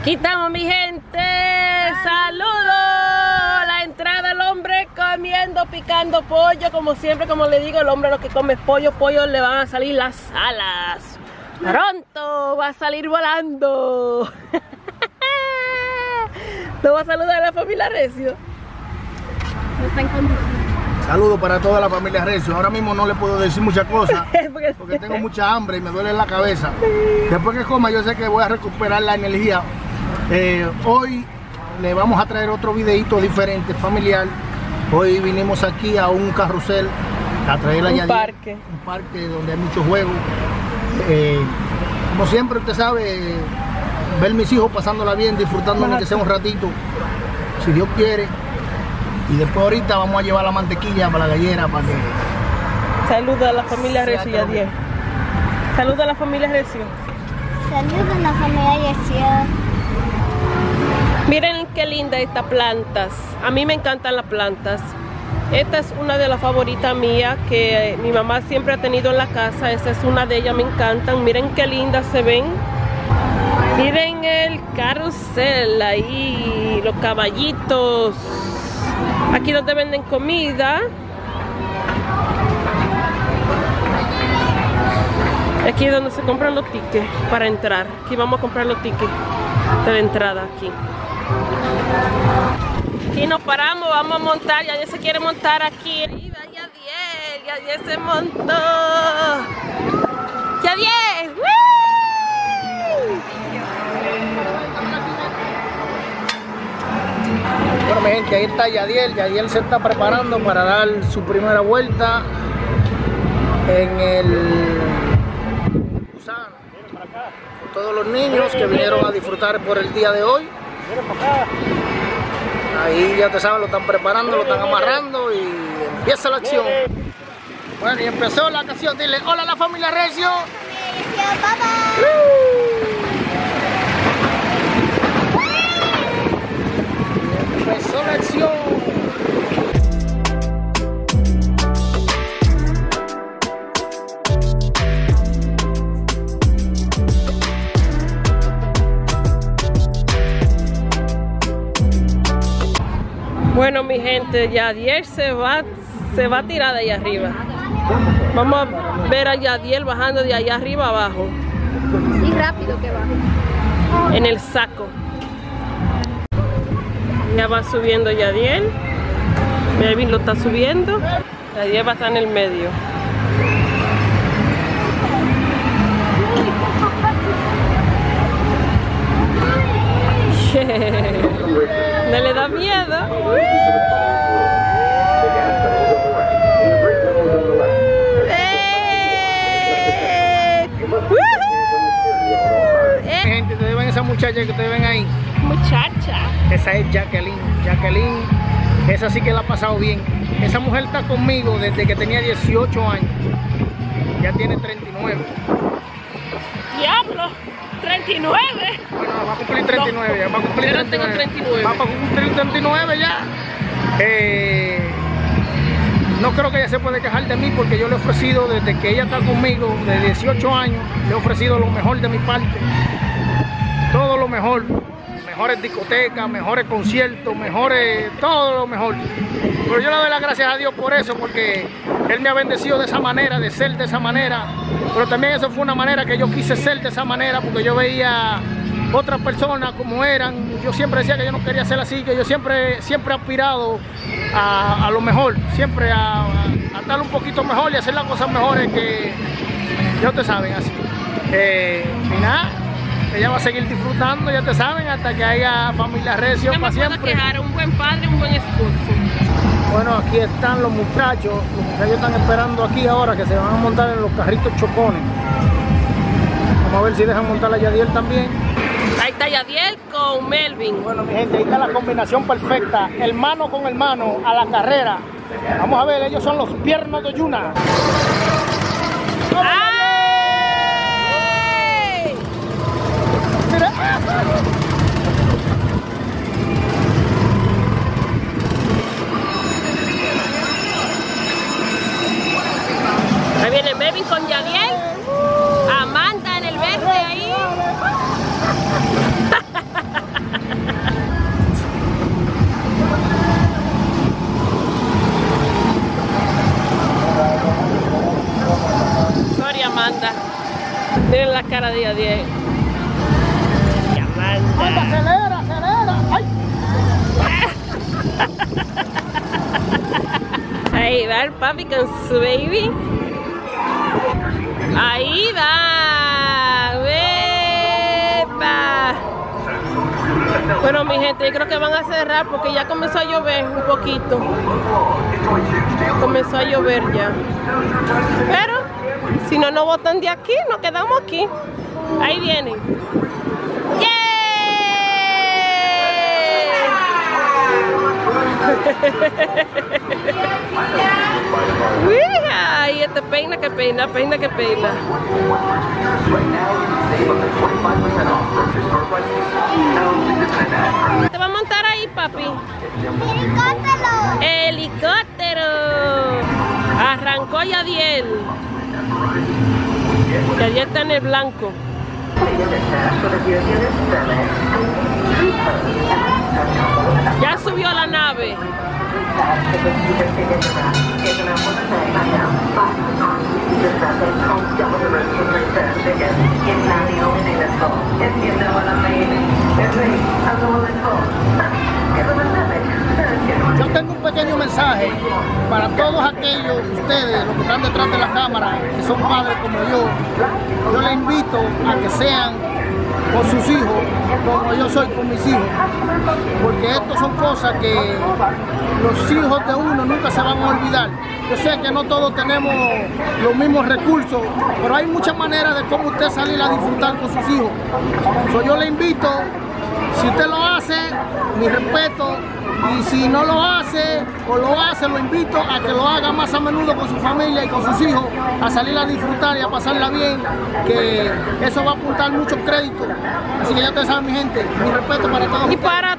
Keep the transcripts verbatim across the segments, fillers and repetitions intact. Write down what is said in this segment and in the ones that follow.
Aquí estamos, mi gente. Saludos. La entrada del hombre comiendo, picando pollo. Como siempre, como le digo, el hombre lo que come es pollo. Pollo le van a salir las alas. Pronto va a salir volando. ¿Lo va a saludar a la familia Recio? No está en condición. Saludos para toda la familia Recio. Ahora mismo no le puedo decir muchas cosas porque, porque tengo mucha hambre y me duele la cabeza. Después que coma yo sé que voy a recuperar la energía. Eh, hoy le vamos a traer otro videito diferente, familiar. Hoy vinimos aquí a un carrusel a traer la un Yadiel, parque. un parque donde hay muchos juegos. Eh, como siempre usted sabe, ver mis hijos pasándola bien, disfrutando de que sea un ratito, si Dios quiere. Y después ahorita vamos a llevar la mantequilla para la gallera para que... Saluda a la familia Recio, Yadiel. Saluda a la familia Recio. Saludos a la familia Recio. Miren qué linda estas plantas. A mí me encantan las plantas. Esta es una de las favoritas mías que mi mamá siempre ha tenido en la casa. Esta es una de ellas, me encantan. Miren qué lindas se ven. Miren el carrusel ahí, los caballitos. Aquí donde venden comida. Aquí es donde se compran los tickets para entrar. Aquí vamos a comprar los tickets de la entrada aquí. Aquí nos paramos, vamos a montar. Yadiel se quiere montar aquí. Arriba, Yadiel, Yadiel se montó. Yadiel, ¡woo! Bueno, mi gente, ahí está Yadiel. Yadiel se está preparando para dar su primera vuelta en el Gusano. Todos los niños que vinieron a disfrutar por el día de hoy. Ahí ya te sabes, lo están preparando, lo están amarrando y empieza la acción. Bueno, y empezó la canción. Dile, hola a la familia Recio. Empezó la acción. Bueno, mi gente, Yadiel se va, se va a tirar de allá arriba. Vamos a ver a Yadiel bajando de allá arriba abajo. Y rápido que va. En el saco. Ya va subiendo Yadiel. Melvin lo está subiendo. Yadiel va a estar en el medio. ¿No le da miedo? ¡Eh! Mi gente, ustedes ven esa muchacha que ustedes ven ahí. Muchacha. Esa es Jacqueline. Jacqueline, esa sí que la ha pasado bien. Esa mujer está conmigo desde que tenía dieciocho años. Ya tiene treinta y nueve. Diablo, treinta y nueve. Bueno, va a cumplir treinta y nueve. Ya va a cumplir Yo no tengo treinta y nueve. Va a cumplir treinta y nueve ya. Eh, no creo que ella se puede quejar de mí porque yo le he ofrecido desde que ella está conmigo, de dieciocho años, le he ofrecido lo mejor de mi parte. Todo lo mejor. Mejores discotecas, mejores conciertos, mejores, todo lo mejor. Pero yo le doy las gracias a Dios por eso, porque Él me ha bendecido de esa manera, de ser de esa manera. Pero también eso fue una manera que yo quise ser de esa manera, porque yo veía otras personas como eran. Yo siempre decía que yo no quería ser así, que yo siempre, siempre he aspirado a, a lo mejor, siempre a, a, a estar un poquito mejor y hacer las cosas mejores que ya te saben así. Eh, y nada. Ella va a seguir disfrutando, ya te saben, hasta que haya familia Recio para siempre. No me puedo quejar, un buen padre, un buen esposo. Bueno, aquí están los muchachos. Los muchachos están esperando aquí ahora que se van a montar en los carritos chocones. Vamos a ver si dejan montar a Yadiel también. Ahí está Yadiel con Melvin. Bueno, mi gente, ahí está la combinación perfecta. Hermano con hermano a la carrera. Vamos a ver, ellos son los piernos de Yuna. ¡Ay! Ahí viene Melvin con Yadiel. Amanda en el verde ahí. va el papi con su baby. Ahí va. ¡Epa! Bueno, mi gente, yo creo que van a cerrar porque ya comenzó a llover un poquito. Comenzó a llover ya. Pero si no nos botan de aquí, nos quedamos aquí. Ahí vienen. ¡Yeah! Ay, este peina que peina, peina que peina. ¿Te va a montar ahí, papi? ¡Helicóptero! ¡Helicóptero! Arrancó Yadiel. Yadiel está en el blanco. Ya subió a la nave. Yo tengo un pequeño mensaje para todos aquellos, ustedes, los que están detrás de la cámara, que son padres como yo. Yo les invito a que sean con sus hijos como yo soy con mis hijos, porque esto son cosas que los hijos de uno nunca se van a olvidar. Yo sé que no todos tenemos los mismos recursos, pero hay muchas maneras de cómo usted salir a disfrutar con sus hijos. So, yo le invito, si usted lo hace, mi respeto, y si no lo hace o lo hace, lo invito a que lo haga más a menudo con su familia y con sus hijos, a salir a disfrutar y a pasarla bien, que eso va a apuntar muchos créditos. Así que ya ustedes saben, mi gente, mi respeto para todos. Y para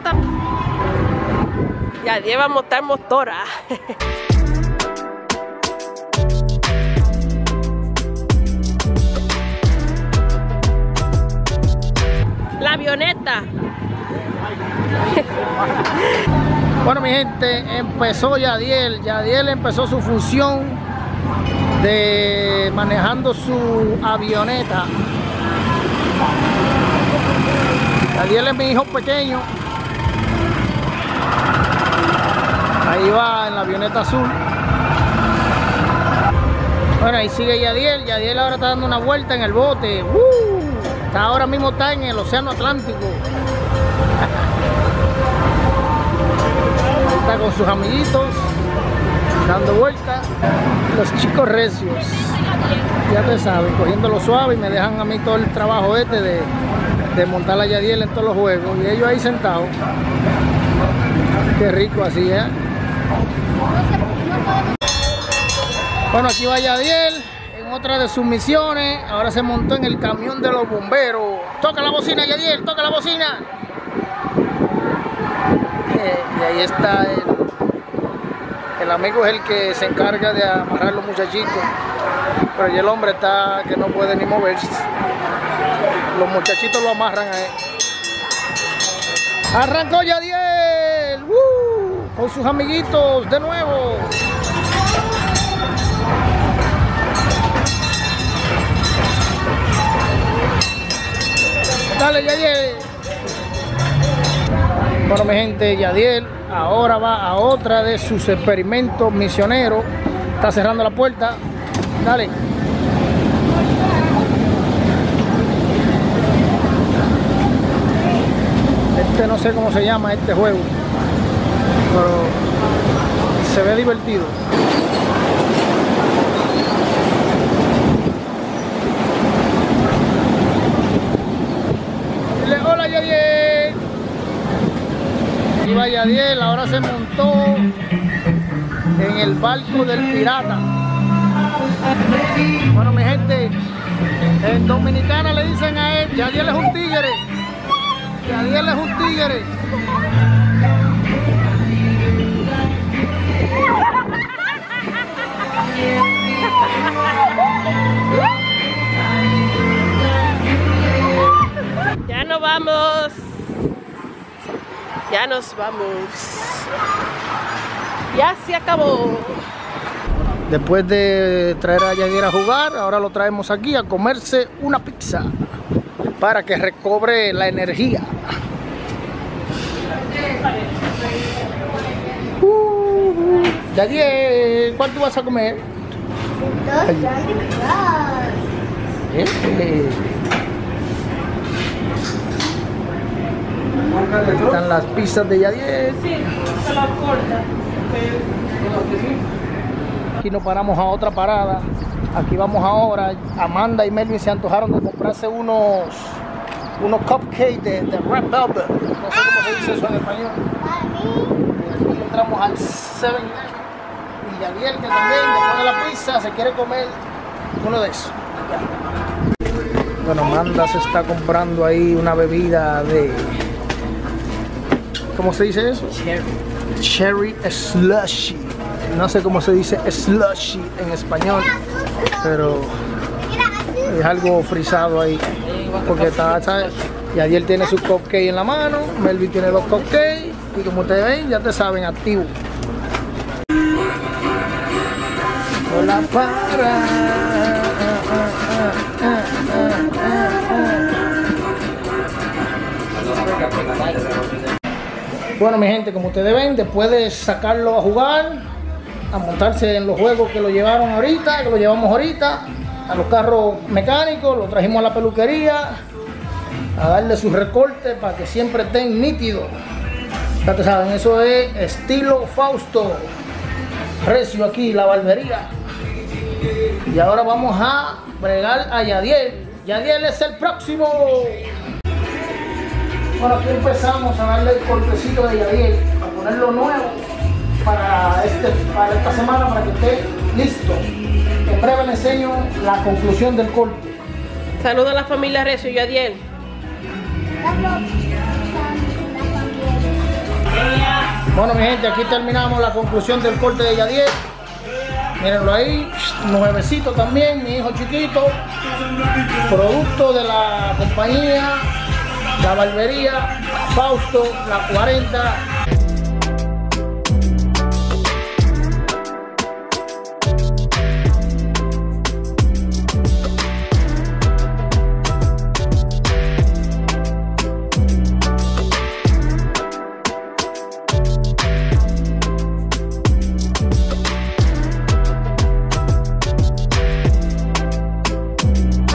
ya lleva a montar motora. La avioneta. Bueno, mi gente, empezó Yadiel. Yadiel empezó su función de manejando su avioneta. Yadiel es mi hijo pequeño. Ahí va en la avioneta azul. Bueno, ahí sigue Yadiel. Yadiel ahora está dando una vuelta en el bote. ¡Uh! Está ahora mismo está en el Océano Atlántico. Está con sus amiguitos dando vueltas. Los chicos recios, ya te saben, cogiéndolo suave, y me dejan a mí todo el trabajo este de, de montar a Yadiel en todos los juegos, y ellos ahí sentados. Qué rico así, ¿eh? Bueno, aquí va Yadiel en otra de sus misiones. Ahora se montó en el camión de los bomberos. Toca la bocina, Yadiel, toca la bocina. Y ahí está el, el amigo, es el que se encarga de amarrar los muchachitos, pero ya el hombre está que no puede ni moverse. Los muchachitos lo amarran a él. Arrancó Yadiel, ¡uh! Con sus amiguitos de nuevo. Dale, Yadiel. Bueno, mi gente, Yadiel ahora va a otra de sus experimentos misioneros. Está cerrando la puerta. Dale. Este no sé cómo se llama este juego, pero se ve divertido. Dile hola, Yadiel. Aquí va Yadiel, ahora se montó en el barco del pirata. Bueno, mi gente, en Dominicana le dicen a él, Yadiel es un tigre. Yadiel es un tigre. Ya nos vamos. Ya nos vamos. Ya se acabó. Después de traer a Yadiel a jugar, ahora lo traemos aquí a comerse una pizza para que recobre la energía. Uh, uh. Yadiel, ¿cuál tú vas a comer? Dos Candy Crush. Eh, Aquí están las pizzas de Yadiel. Sí, se las corta. Aquí nos paramos a otra parada. Aquí vamos ahora. Amanda y Melvin se antojaron de comprarse unos unos cupcakes de, de Red Velvet. No sé cómo se dice eso en español. Aquí entramos al seven eleven. Y Yadiel, que también después de la pizza se quiere comer uno de esos. Bueno, Amanda se está comprando ahí una bebida de... ¿Cómo se dice eso? Cherry. Cherry slushy. No sé cómo se dice slushy en español, pero es algo frisado ahí. Porque está, ¿sabes? Yadiel tiene su cupcake en la mano, Melvin tiene dos cupcakes y como ustedes ven, ya te saben, activo. Hola para. Bueno, mi gente, como ustedes ven, después de sacarlo a jugar, a montarse en los juegos que lo llevaron ahorita, que lo llevamos ahorita, a los carros mecánicos, lo trajimos a la peluquería, a darle sus recortes para que siempre estén nítidos. Ya te saben, eso es estilo Fausto. Recio aquí, la barbería. Y ahora vamos a bregar a Yadiel. Yadiel es el próximo. Bueno, aquí empezamos a darle el cortecito de Yadiel, a ponerlo nuevo para, este, para esta semana, para que esté listo. En breve le enseño la conclusión del corte. Saluda a la familia Recio y Yadiel. Bueno, mi gente, aquí terminamos la conclusión del corte de Yadiel. Mírenlo ahí, nuevecito también, mi hijo chiquito. Producto de la compañía, la barbería Fausto, la cuarenta.